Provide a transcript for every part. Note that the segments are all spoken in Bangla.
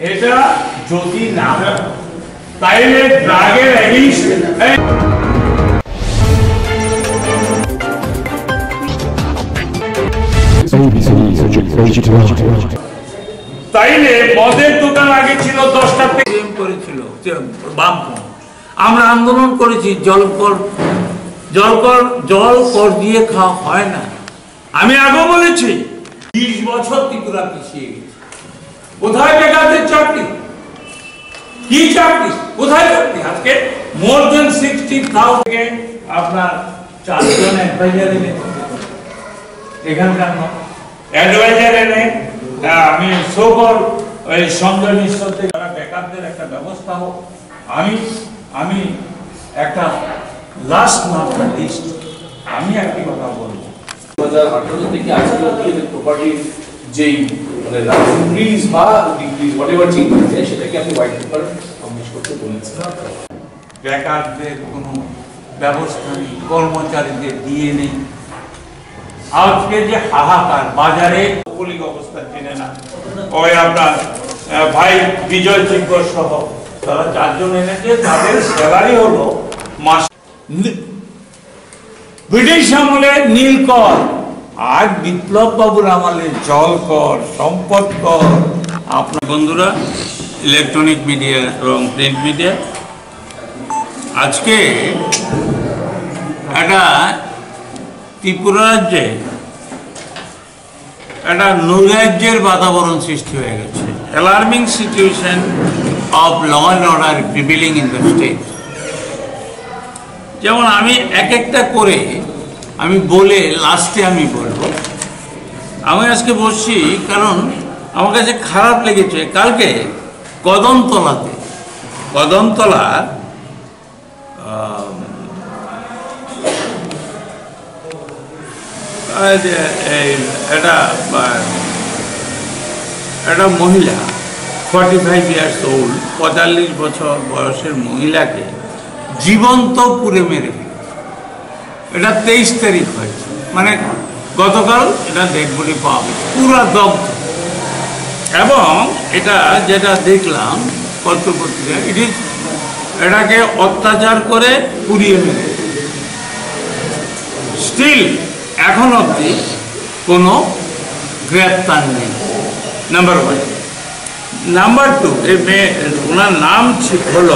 এটা যদি না তাইলে ড্রাগের এগেইনস্ট তাইলে মদের দোকান আগে ছিল 10টা থেকে করেছিল বামপন্থী। আমরা আন্দোলন করেছি জল কর দিয়ে খাওয়া হয় না। আমি আগেও বলেছি 20 বছর ত্রিপুরা পিছিয়ে গেছে। কোথায় বেকারদের চাকরি? কি চাকরি? কোথায় চাকরি? আজকে মোর দেন 60,000 আপনার 4 জন অ্যাডভাইজার এনে এখানকার অ্যাডভাইজার এনে আমি সোকর ওই সঞ্জয় মিশ্র থেকে বেকারদের একটা ব্যবস্থা হোক। আমি একটা লাস্ট মাস্টার লিস্ট আমি একটি কথা বলবো 2018 থেকে আজকে অবধি প্রপার্টির যেই মানে ইনক্রিজ বা ডিক্রিজ হোয়াটএভার চেঞ্জ হয়েছে সেটাকে আপনি হোয়াইট পেপার পাবলিশ করতে বলেছেন। বেকারদের কোনো ব্যবস্থা নেই, কর্মচারীদের দিয়ে নেই। আজকে যে হাহাকার বাজারে মৌলিক অবস্থা চেনে না। ওই আপনার ভাই বিজয় সিংহ সহ তারা 4 জন এনেছে, তাদের স্যালারি হলো মাস ব্রিটিশ আমলে নীল কর, আর বিপ্লব বাবুর আমলে জল কর, সম্পদ কর। আপনার বন্ধুরা ইলেকট্রনিক মিডিয়া এবং প্রিন্ট মিডিয়া, আজকে একটা ত্রিপুরা রাজ্যে একটা নৈরাজ্যের বাতাবরণ সৃষ্টি হয়ে গেছে। Alarming situation of law and order prevailing in the state. যেমন আমি এক একটা করে আমি বলে লাস্টে আমি বলবো। আমি আজকে বসছি কারণ আমার কাছে খারাপ লেগেছে। কালকে কদমতলা একটা মহিলা 45 ইয়ার্স ওল্ড, 45 বছর বয়সের মহিলাকে জীবন্ত পুড়ে মেরে ফেলে। এটা 23 তারিখ হয়েছে, মানে গতকাল এটা ডেড বডি পাওয়া গেছে, পুরো দগ্ধ। এবং এটা যেটা দেখলাম পত্রপত্রিকা, এটাকে অত্যাচার করে পুড়িয়ে মেরে স্টিল এখন অবধি কোনো গ্রেপ্তার নেই। নাম্বার 1। নাম্বার 2, এই মেয়ে ওনার নাম হলো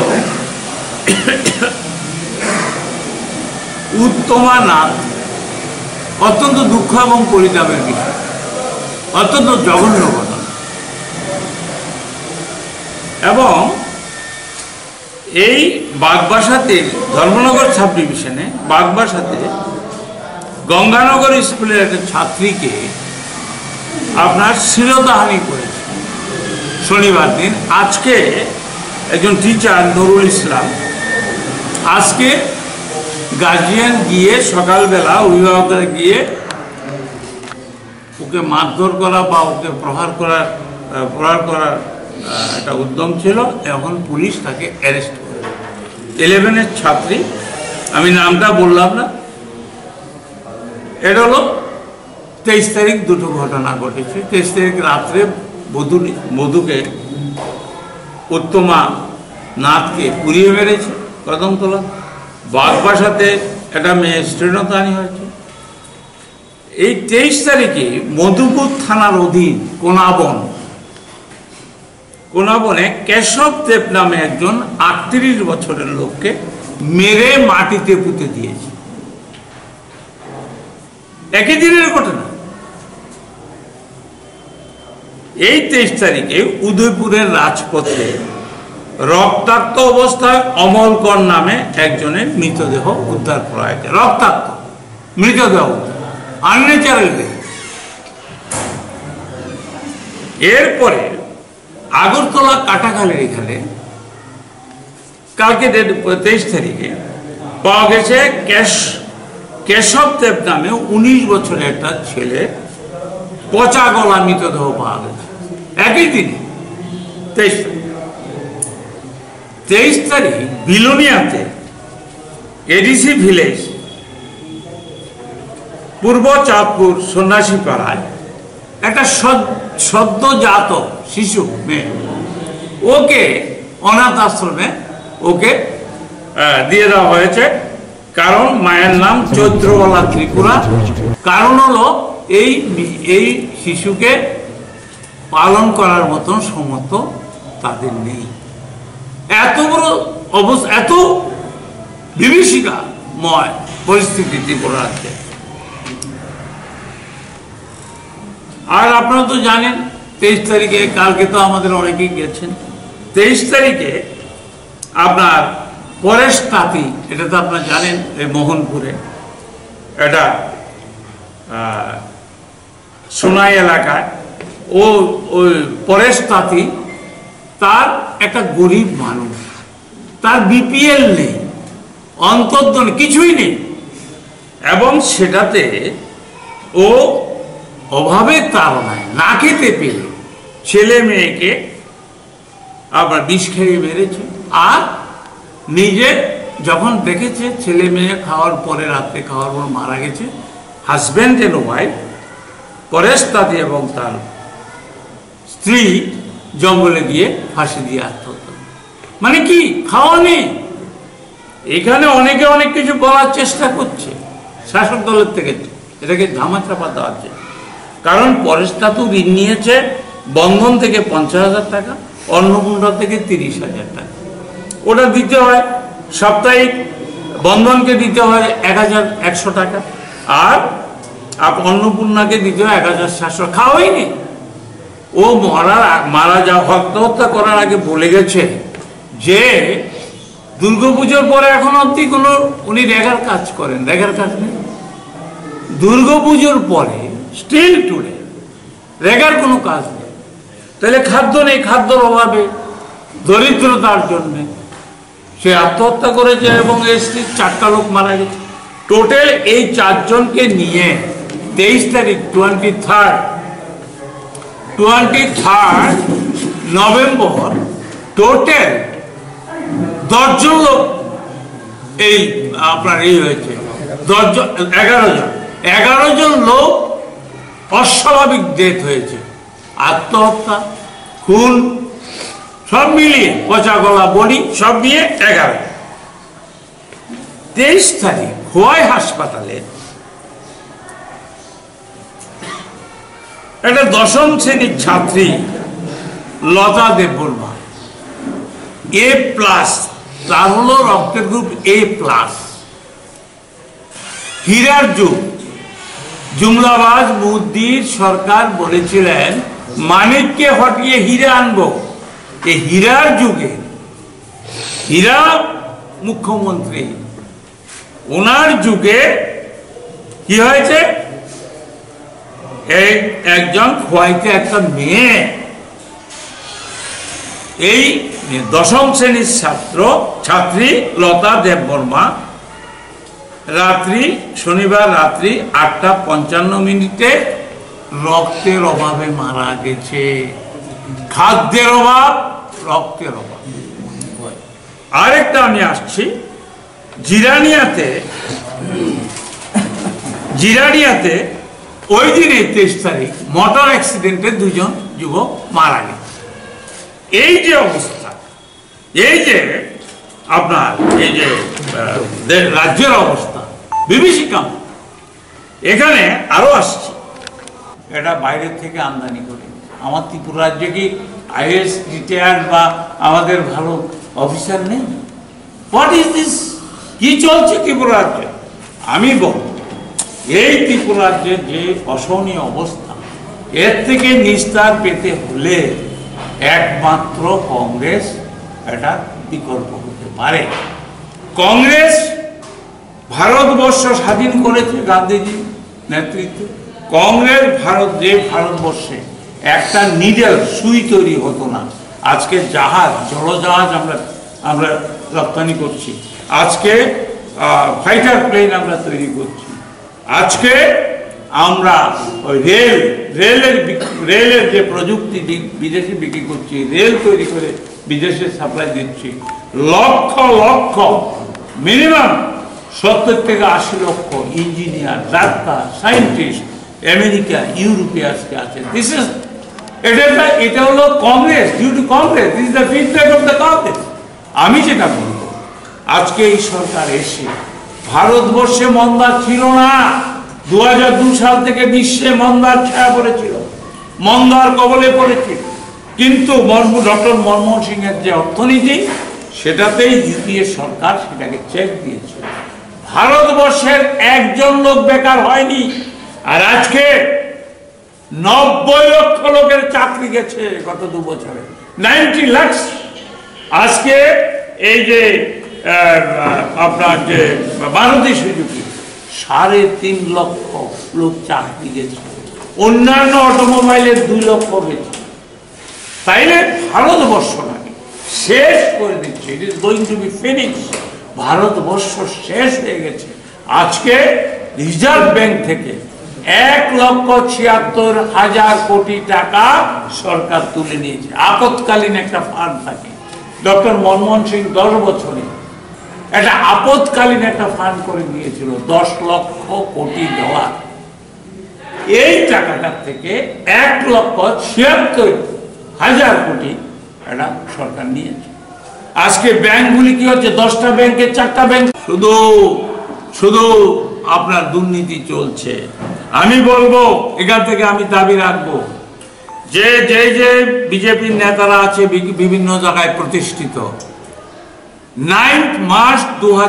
উত্তমা নাথ। অত্যন্ত দুঃখ এবং পরিতাপের বিষয়, অত্যন্ত জঘন্য ঘটনা। এবং এই বাগবাসাতে ধর্মনগর সাব ডিভিশনে বাগবাসাতে গঙ্গানগর স্কুলের একটা ছাত্রীকে আপনার শ্লীলতাহানি করেছে শনিবার দিন। আজকে একজন টিচার নুরুল ইসলাম, আজকে গার্জিয়ান গিয়ে সকালবেলা অভিভাবকরা গিয়ে ওকে মারধর করা বা ওকে প্রহার করার একটা উদ্যম ছিল। এখন পুলিশ তাকে অ্যারেস্ট করে। 11-এর ছাত্রী, আমি নামটা বললাম না। এটা হলো 23 তারিখ দুটো ঘটনা ঘটেছে। 23 তারিখ রাত্রে মধুকে উত্তমা নাথকে পুড়িয়ে মেরেছে কদমতলা। বাগবাসাতে একটা মেয়ে শ্লীলতাহানি হয়েছে। এই 23 তারিখে মধুপুর থানার অধীন কোনাবনে কেশব দেব নামে একজন 38 বছরের লোককে মেরে মাটিতে পুঁতে দিয়েছে। একই দিনের ঘটনা। এই 23 তারিখে উদয়পুরের রাজপথে রক্তাক্ত অবস্থায় অমল কর নামে একজনের মৃতদেহ উদ্ধার করা হয়েছে। রক্তাক্ত মৃতদেহ, আনন্যাচারাল ডেথ। এরপরে আগরতলা কাটাখালের এখানে কালকে 23 তারিখে পাওয়া গেছে কেশব দেব নামে 19 বছরের একটা ছেলে পচা গলা মৃতদেহ পাওয়া গেছে একই দিনে 23 তারিখ বিলোনিয়াতে এডিসি ভিলেজ পূর্ব চাঁদপুর সন্ন্যাসী পাড়ায় একটা সদ্যজাত শিশু মেয়ে ওকে অনাথ আশ্রমে ওকে দিয়ে দেওয়া হয়েছে। কারণ মায়ের নাম চৈত্রবালা ত্রিপুরা। কারণ হলো এই শিশুকে পালন করার মতন সমর্থ তাদের নেই। এত বড় অবস্থা, এত বিভীষিকাময় পরিস্থিতি ত্রিপুরা রাজ্যে। আর আপনারা তো জানেন 23 তারিখে, কালকে তো আমাদের অনেকেই গেছেন, 23 তারিখে আপনার পরেশ তাঁতি, এটা তো আপনারা জানেন এই মোহনপুরে, এটা সোনাই এলাকায়, ওই পরেশ তাঁতি তার একটা গরিব মানুষ, তার বিপিএল নেই, অন্তর্দন কিছুই নেই, এবং সেটাতে ও অভাবে তাড়নায় না খেতে পেলে ছেলে মেয়েকে আবার বিষ খেয়ে মেরেছে। আর নিজে যখন দেখেছে ছেলে মেয়ে খাওয়ার পরে, রাত্রে খাওয়ার পর মারা গেছে, হাজব্যান্ড এন্ড ওয়াইফ পরেশ তাঁতি এবং তার স্ত্রী জঙ্গলে গিয়ে ফাঁসি দিয়ে আত্মহত্যা। মানে কি, খাওয়া নেই। এখানে অনেকে অনেক কিছু বলার চেষ্টা করছে শাসক দলের থেকে, এটাকে ধামাচাপা দেওয়া হচ্ছে। কারণ পরেশ তাঁতু ঋণ নিয়েছে বন্ধন থেকে 50,000 টাকা, অন্নপূর্ণা থেকে 30,000 টাকা। ওটা দিতে হয় সাপ্তাহিক, বন্ধনকে দিতে হয় 1,100 টাকা, আর অন্নপূর্ণাকে দিতে হয় 1,700। খাওয়াই নেই। ও মারা আত্মহত্যা করার আগে বলে গেছে যে দুর্গাপুজোর পরে এখন অব্দি কোনো উনি রেগার কাজ করেন, রেগার কাজ নেই। দুর্গাপুজোর পরে স্টিল টুডে রেগার কোনো কাজ নেই। তাহলে খাদ্য নেই, খাদ্যর অভাবে, দরিদ্রতার জন্যে সে আত্মহত্যা করেছে এবং এর স্ত্রীর 4টা লোক মারা গেছে। টোটাল এই 4 জনকে নিয়ে 23 তারিখ 23 নভেম্বর টোটাল 10 জন লোক এই আপনার এই হয়েছে, 11 জন লোক অস্বাভাবিক ডেথ হয়েছে, আত্মহত্যা, খুন, সব মিলিয়ে পচা গলা বডি সব নিয়ে 11। 23 তারিখ খোয়াই হাসপাতালে একটা 10ম শ্রেণীর ছাত্রী লতা দেববর্মা, A+, তার হলো রক্তের গ্রুপ A+, হীরার যুগ। জুমলাবাজ মুদ্দির সরকার বলেছিলেন মানিককে হটিয়ে হীরা আনবো। এই হীরার যুগে হীরা মুখ্যমন্ত্রী, ওনার যুগে কি হয়েছে, একজন খোয়াইতে একটা মেয়ে, এই 10ম শ্রেণীর ছাত্রী লতা দেববর্মা শনিবার রাত্রি 8:55 রক্তের অভাবে মারা গেছে। খাদ্যের অভাব, রক্তের অভাব। আরেকটা আমি আসছি, জিরানিয়াতে ওই দিনে 23 তারিখ মোটর অ্যাক্সিডেন্টে 2 জন যুবক মারা গেছে। এই যে অবস্থা, এই যে আপনার এই যে রাজ্যের অবস্থা বিভীষিকা। এখানে আরো আসছে, এটা বাইরের থেকে আমদানি করে। আমার ত্রিপুরা রাজ্যে কি আইএস রিটায়ার্ড বা আমাদের ভালো অফিসার নেই? What is this? কি চলছে ত্রিপুরা রাজ্যে? আমি বলব, এই ত্রিপুরা রাজ্যের যে অসহনীয় অবস্থা, এর থেকে নিস্তার পেতে হলে একমাত্র কংগ্রেস এটা বিকল্প হতে পারে। কংগ্রেস ভারতবর্ষ স্বাধীন করেছে গান্ধীজির নেতৃত্বে। কংগ্রেস ভারতবর্ষে একটা নিডেল সুই তৈরি হতো না। আজকে জাহাজ, জলজাহাজ আমরা রপ্তানি করছি, আজকে ফাইটার প্লেন আমরা তৈরি করছি, আজকে আমরা ওই রেলের যে প্রযুক্তি বিদেশে বিক্রি করছি, রেল তৈরি করে বিদেশে সাপ্লাই দিচ্ছি। লক্ষ লক্ষ, মিনিমাম 70 থেকে 80 লক্ষ ইঞ্জিনিয়ার, ডাক্তার, সায়েন্টিস্ট আমেরিকা, ইউরোপে আজকে আছে। দিস ইজ এটা হলো Congress, due to Congress, this is the feedback of the Congress. আমি যেটা বলবো, আজকে এই সরকার এসে ভারতবর্ষে মন্দা ছিল না, 2002 সাল থেকে বিশ্বে মন্দার ছায়া পড়েছিল, মন্দার কবলে পড়েছিল, কিন্তু ডক্টর মনমোহন সিং এর যে অর্থনীতি, সেটাতেই ইউপিএ সরকার সেটাকে চেক দিয়েছে। ভারতবর্ষের একজন লোক বেকার হয়নি। আর আজকে 90 লক্ষ লোকের চাকরি গেছে গত 2 বছরে, 90 লাখ। আজকে এই যে আপনার যে মারুতি সুজুকি, 3.5 লক্ষ লোক চাকরি গেছে, অন্যান্য অটোমোবাইলের 2 লক্ষ গেছে। তাইলে ভারতবর্ষ নাকি শেষ করে দিচ্ছে, it is going to be finish. Bharatvarsha শেষ হয়ে গেছে। আজকে রিজার্ভ ব্যাংক থেকে 1,76,000 কোটি টাকা সরকার তুলে নিয়েছে। আপৎকালীন একটা ফান্ড থাকে, ডক্টর মনমোহন সিং 10 বছরে একটা আপৎকালীন একটা ফান্ড করে দিয়েছিল, $10 লক্ষ কোটি। এই টাকাটার থেকে 1,76,000 কোটি এটা সরকার নিয়েছে। আজকে ব্যাংকগুলি কি হচ্ছে, 10টা ব্যাংকে 4টা ব্যাংক, শুধু আপনার দুর্নীতি চলছে। আমি বলবো, এখান থেকে আমি দাবি রাখবো যে যে বিজেপির নেতারা আছে বিভিন্ন জায়গায় প্রতিষ্ঠিত, 9 মার্চ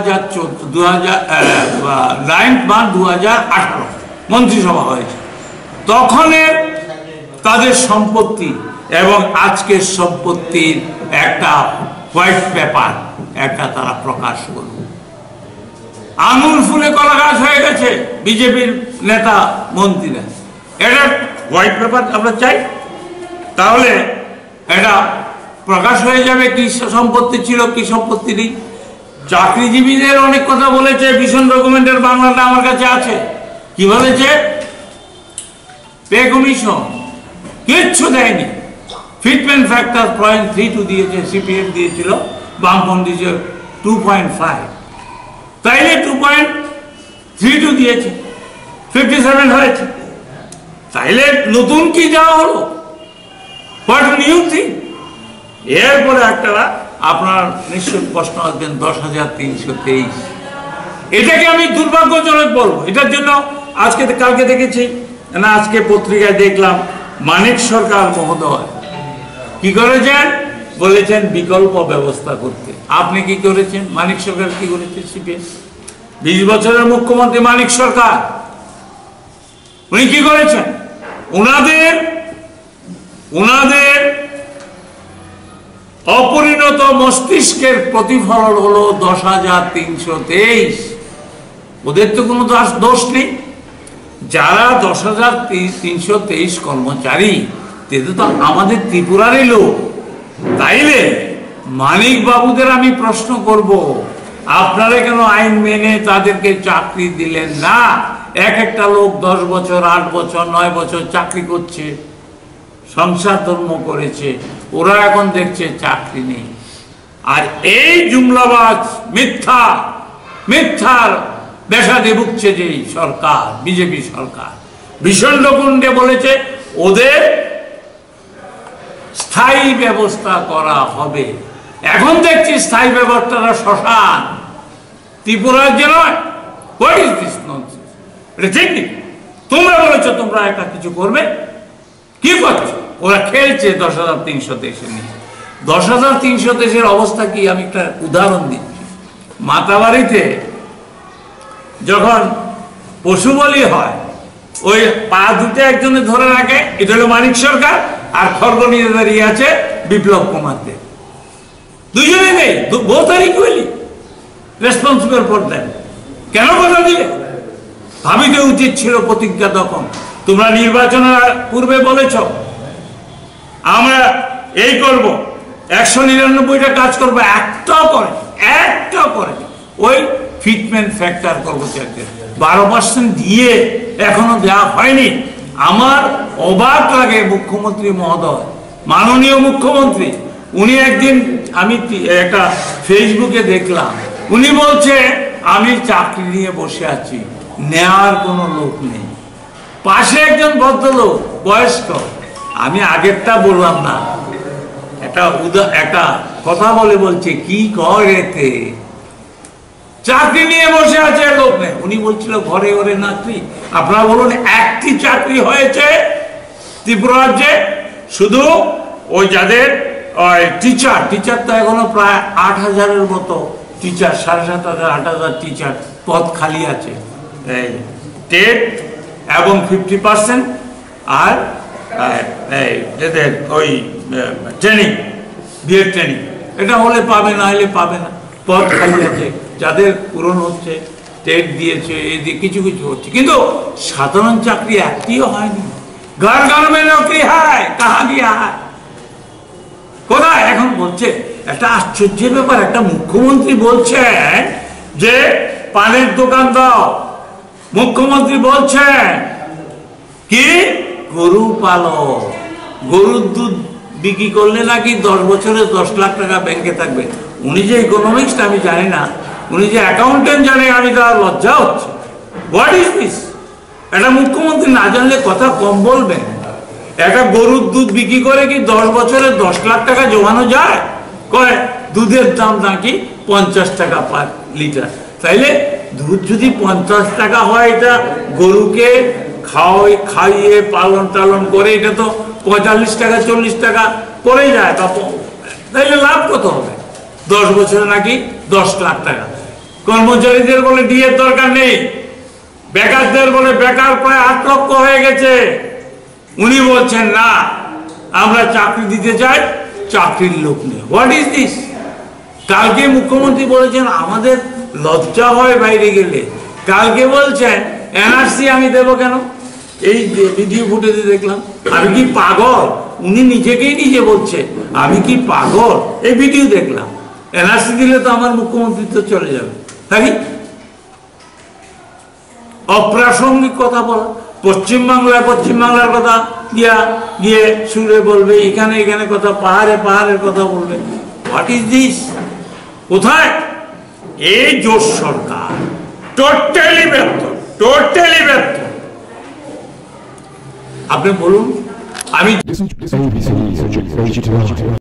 2018 মন্ত্রিসভা হয়েছে, তখনের তাদের সম্পত্তি এবং আজকের সম্পত্তির একটা হোয়াইট পেপার একটা তারা প্রকাশ করল। আঙুল ফুলে কলা গাছ হয়ে গেছে বিজেপির নেতা মন্ত্রীরা। এটা হোয়াইট পেপার আমরা চাই, তাহলে এটা প্রকাশ হয়ে যাবে কি সম্পত্তি ছিল কি সম্পত্তি নেই। চাকরিজীবীদের অনেক কথা বলেছে, ভীষণ ডকুমেন্টের বাংলাটা আমার কাছে আছে। কি বলেছে? পে কমিশন কিচ্ছু দেয়নি, ফিটমেন্ট ফ্যাক্টর 0.32 দিয়েছে, সিপিএম দিয়েছিল, বামপন্থী 2.5, তাইলে 2.32 দিয়েছে, 57 হয়েছে। তাইলে নতুন কি যাওয়া হলো? What new thing? এরপরে একটা আপনার নিশ্চয় প্রশ্ন আসবেন, 10,323, এটাকে আমি দুর্ভাগ্যজনক বলবো। এটার জন্য কালকে দেখেছি না, আজকে পত্রিকায় দেখলাম মানিক সরকার মহোদয় কি করেছেন, বলেছেন বিকল্প ব্যবস্থা করতে। আপনি কি করেছেন? মানিক সরকার কি করেছে? সিপিএস 20 বছরের মুখ্যমন্ত্রী মানিক সরকার, উনি কি করেছেন? উনাদের অপরিণত মস্তিষ্কের প্রতিফলন হলো 10,323। ওদের তো কোনো দোষ নেই। যারা 10,323 কর্মচারী, তেতে তো আমাদের ত্রিপুরারই লোক। তাইলে মানিক বাবুদের আমি প্রশ্ন করব, আপনারা কেন আইন মেনে তাদেরকে চাকরি দিলেন না? একটা লোক 10 বছর, 8 বছর, 9 বছর চাকরি করছে, সংসার ধর্ম করেছে, ওরা এখন দেখছে চাকরি নেই। আর এই জুমলাবাজ মিথ্যার বেসাদে ভুগছে যে সরকার, বিজেপি সরকার, ভীষণ কুণ্ডে বলেছে ওদের স্থায়ী ব্যবস্থা করা হবে। এখন দেখছি স্থায়ী ব্যবস্থাটা শ্মশান, ত্রিপুরার যে নয়। What is this nonsense? এটা ঠিক নেই। তোমরা বলেছো তোমরা একটা কিছু করবে, কি করছো? ওরা খেলছে 10,323 নিয়ে। 10,323 অবস্থা কি? আমি একটা উদাহরণ দিচ্ছি। মাতাবাড়িতে যখন পশু বলি হয়, ওই পা দুটো একজনে ধরে রাখে, এটা হলো মানিক সরকার, আর খর্গ নিয়ে দাঁড়িয়ে আছে বিপ্লব কুমার দেব। দুজনে নেই, both are equally responsible for that. কেন কথা দিলে? ভাবিতে উচিত ছিল প্রতিজ্ঞা তখন। তোমরা নির্বাচনের পূর্বে বলেছ আমরা এই করব, 199টা কাজ করবো, একটাও করে ওই ফিটমেন্ট ফ্যাক্টর কর্মচারীদের 12% দিয়ে এখনো দেওয়া হয়নি। আমার অবাক লাগে মুখ্যমন্ত্রী মহোদয়, মাননীয় মুখ্যমন্ত্রী, উনি একদিন আমি একটা ফেসবুকে দেখলাম, উনি বলছে আমি চাকরি নিয়ে বসে আছি, নেওয়ার কোনো লোক নেই। পাশে একজন ভদ্রলোক বয়স্ক, আমি আগেরটা বললাম না, একটা কথা বলছে কি করেতে চাকরি নিয়ে বসে আছে লোক নেই। উনি বলছিল ঘরে ঘরে চাকরি। আপনারা বলুন একটি চাকরি হয়েছে ত্রিপুরা রাজ্যে, শুধু ওই যাদের টিচার তো এখনো প্রায় 8,000-এর মতো টিচার, 7,500 8,000 টিচার পদ খালি আছে। টেট এবং 50% আর যাদের ওই ট্রেনিং, বিএড ট্রেনিং, এটা হলে পাবে, না হলে পাবে না। পদ খালি আছে, যাদের পূরণ হচ্ছে, টেট দিয়েছে, এই দিয়ে কিছু কিছু হচ্ছে, কিন্তু সাধারণ চাকরি একটিও হয়নি। ঘর ঘর মে নৌকরি হয়, কাহা গিয়া হয়, কোথায়? এখন বলছে একটা আশ্চর্যের ব্যাপার, একটা মুখ্যমন্ত্রী বলছেন যে পানের দোকান দাও। মুখ্যমন্ত্রী বলছেন কি গরু পালো, গরুর দুধ বিক্রি করলে নাকি 10 বছরে 10 লাখ টাকা ব্যাংকে থাকবে। উনি যে ইকোনমিক্সটা আমি জানি না, উনি যে অ্যাকাউন্টেন্ট জানে, আমি তার লজ্জা হচ্ছে। What is this? একটা মুখ্যমন্ত্রী না জানলে কথা কম বলবেন। একটা গরুর দুধ বিক্রি করে কি 10 বছরে 10 লাখ টাকা জমানো যায়? কয় দুধের দাম নাকি 50 টাকা পার লিটার। তাইলে দুধ যদি 50 টাকা হয়, এটা গরুকে খাইয়ে পালন টালন করে এটা তো 45 টাকা 40 টাকা পড়ে যায়। তাইলে লাভ কত হবে? 10 বছরে নাকি 10 লাখ টাকা। কর্মচারীদের বলে ডিএর দরকার নেই, বেকারদের বলে বেকার প্রায় 8 লক্ষ হয়ে গেছে। উনি বলছেন না, আমরা চাকরি দিতে চাই, চাকরির লোক নেই। What is this? কালকে মুখ্যমন্ত্রী বলেছেন আমাদের লজ্জা হয় বাইরে গেলে। কালকে বলছেন এনআরসি আমি দেবো কেন? এই ভিডিও ফুটেজে দেখলাম। আমি কি পাগল? উনি নিজেকেই নিজে বলছে আমি কি পাগল? এই ভিডিও দেখলাম। এনআরসি দিলে তো আমার মুখ্যমন্ত্রী চলে যাবে। তাই অপ্রাসঙ্গিক কথা বলা, পশ্চিমবাংলার কথা গিয়ে সুরে বলবে, এখানে কথা, পাহাড়ের কথা বলবে। What is this? কোথায়? এই জোট সরকার টোটালি ব্যর্থ। আপনি বলুন, আমি